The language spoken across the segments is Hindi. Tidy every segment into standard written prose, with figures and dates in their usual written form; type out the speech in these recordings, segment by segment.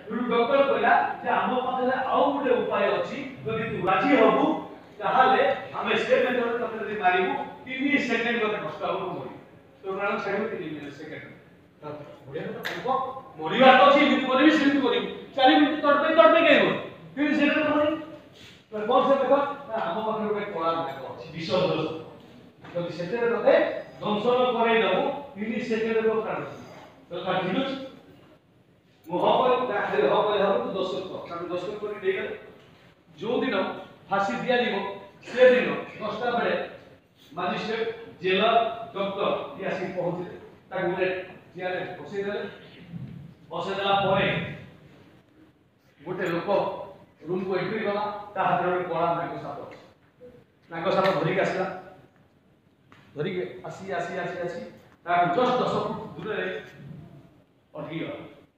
डॉक्टर कहला जे हम पाखरे आउ गोटे उपाय अछि जदि तू राजी हबु ताहाले हमें से मेथड तते दे मारिबु 3 सेकंड गते कष्ट हबु मोरी तो प्राण छाड़िबु 3 सेकंड बढ़िया तो कहबो मोरिवा तो छी मित करबी सिमित करबी 4 मिनिट तड़पे कहबो 3 सेकंड मोरी तो कोन से देखो हम पाखरे गोटे कला नाक अछि विश्व दोष जदि सेते तते दंशन करे दबु 3 सेकंड को प्राण तो काटिलु मोहब्बत दाखले होबले हम तो दस्तखत कर दे गले जो दिन फांसी दिया जीवो से दिन 10टा बेले मजिस्ट्रेट जेलर डॉक्टर ये आसी पहुंचले ता गुले जियाले बसै देला परे गोटे लोक रूम को एंट्री कला ता हाथ रे कोला नाक साप धरि के आसला धरि के आसी ता जस्ट 10 फुट दूर रे अटकी गला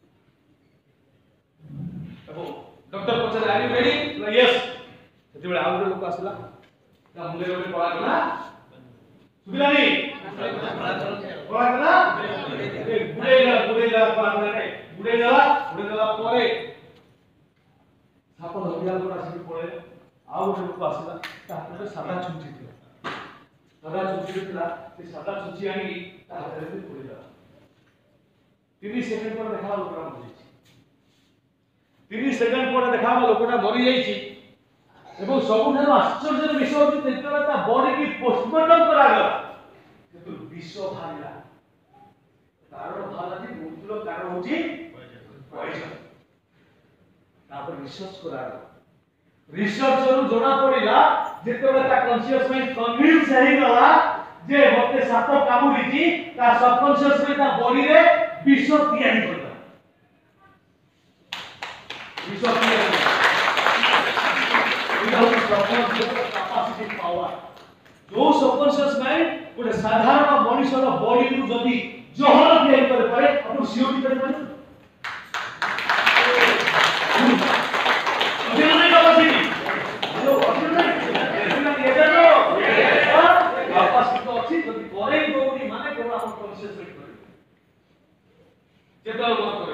डॉक्टर पचारे आर यू रेडी यस सेते बेला आउरे लोक आसला ता मुले गोटे पळा कला सुबिलानी पळा कला गुडेला पळा करे गुडेला परे साप धरिया लोक आसी पळे आउ गोटे लोक आसला ता हाथे सादा छुंची थिला से सादा छुंची आनी ता हाथे रे पळिला 30 सेकंड पर देखा लोकरा मरि 30 सेकंड पर देखा लोकटा मरि जाईची एवं सबुठार आश्चर्य विषय होची तेतरा ता बॉडी की पोस्टमार्टम करा गला किंतु विष भारिला कारण भाला जी मृत्युर कारण होची पॉइजन तापर रिसर्च करा रिसर्च रो जोना पड़िला जेतेबे ता कॉन्शियस माइंड कन्विंस हेई गला जे मते साप कामुरीची ता सबकॉन्शियस में ता बॉडी रे विष तैयारी करला capacity power जो सबकॉन्शियस माइंड गोटे साधारण मनुष्यर बॉडी रु जदी जहर तैयारी करे पारे अपन सीओटी करे पारे अभिनय capacity जो अभिनय capacity तो अछि जदी करे दोनी माने केवल अपन कॉन्शियस माइंड करे जेतल मत करे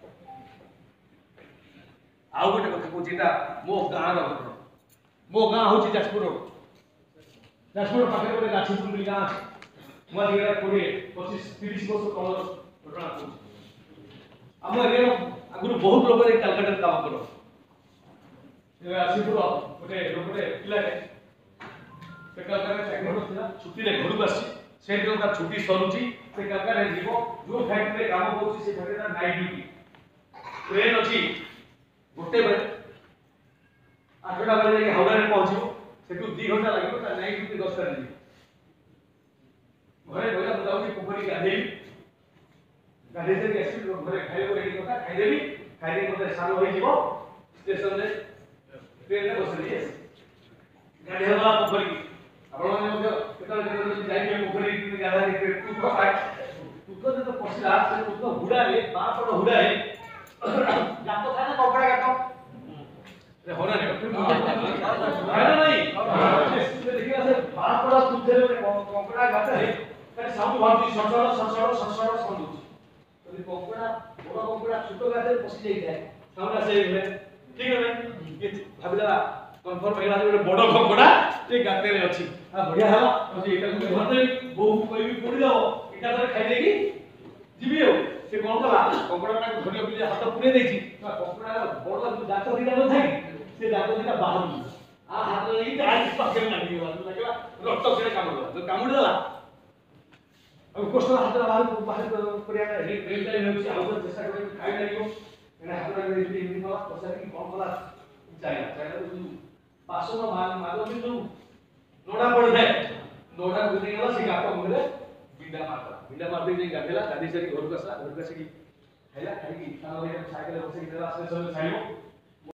आउ गोटे कथा को जेटा मो गाँ रो मो गाँ होची जाजपुर पाखे गोटे गाछीपुर गाँ मो दिगरा 20 25 वर्ष तलर घटना को हम एरिया आगुर बहुत लोग ए कलकत्ता काम करो ए गाछीपुर गोटे लोकटे पिलाटे से कलकत्ता चाकरी करथिला छुट्टी रे घर को आसी से जो का छुट्टी सरुची से कलकत्ता रे जीवो जो फैक्ट्री रे काम करछि से फैक्ट्री दा नाइट ड्यूटी ट्रेन अछि गोटे बेले 8टा बेले जाके हावड़ा रे पहुंचिबो सेटू 2 घंटा लागिबो ता नाइट ड्यूटी 10टा रे घरे बोला बताउची पोखरी गाधेई से आसी घरे खाइबो रेडी करता खाइ देबी खाइ दे मते सानो होई जीवो स्टेशन रे ट्रेन रे बसली गाडी हला पोखरी आपण माने मते केतल जाई के पोखरी गाधा रे तू तो पाय तू तो पछला से तू तो हुडा रे बापड़ हुडा रे जातो था ना कपड़ा काटो रे होना रे खाना नहीं इसमें देखिए से बात बड़ा तुझे रे कपड़ा काटे रे खाली साउंड भाबी ससड़ साउंड तो कपड़ा बड़ा कपड़ा छोटो काटे पसी जाई जाए साउंड आसे ठीक है ये भाबिला कंफर्म हेला जे बड़ा कपड़ा ए गाते रे अछि आ बढ़िया हला जे एटा को धरते बहु कोई भी पड़ी जाओ एटा धरे खाइ देगी जीबी हो से कोन कला कपड़ा का धरिया बिले हाथ पुरे देछि कपड़ा बड़ दांत दिला न थाई से दांत दिला बाहर आ हाथ लगी आज पकड़ लागी लागला रक्त से काम होला तो कामुड़ देला अब कोष्ठ हाथ बाहर करिया रेल टाइम होछि आउ चेष्टा करे खाइ लागो एना हाथ लगी इमि कला पछा की कोन कला चाइना तो पासो मारो बिंदु नोडा पड़ जाए नोडा गुदी गला से गातो मुरे बिंडा मार दे गाधेला गाधी से घर को आसला की हैला खाई की साइकिल बसे की रास्ते से खाइबो